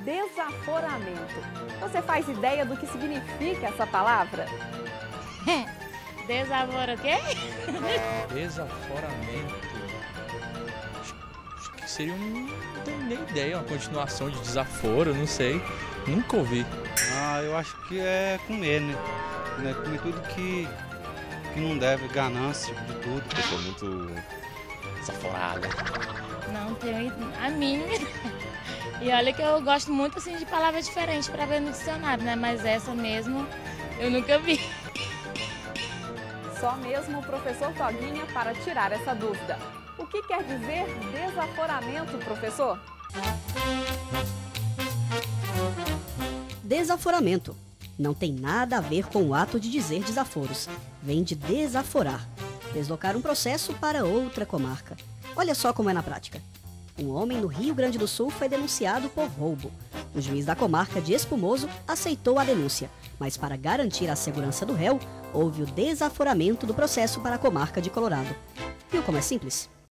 desaforamento. Você faz ideia do que significa essa palavra? Desaforo o quê? Desaforamento. Acho que seria não tenho nem ideia, uma continuação de desaforo, não sei. Nunca ouvi. Eu acho que é comer, né? Comer tudo que não deve, ganância de tudo. Eu sou muito desaforada. Não tenho a mínima. E olha que eu gosto muito assim de palavras diferentes para ver no dicionário, né? Mas essa mesmo eu nunca vi. Só mesmo o professor Toguinha para tirar essa dúvida. O que quer dizer desaforamento, professor? Desaforamento. Não tem nada a ver com o ato de dizer desaforos. Vem de desaforar. Deslocar um processo para outra comarca. Olha só como é na prática. Um homem no Rio Grande do Sul foi denunciado por roubo. O juiz da comarca de Espumoso aceitou a denúncia, mas para garantir a segurança do réu, houve o desaforamento do processo para a comarca de Colorado. Viu como é simples?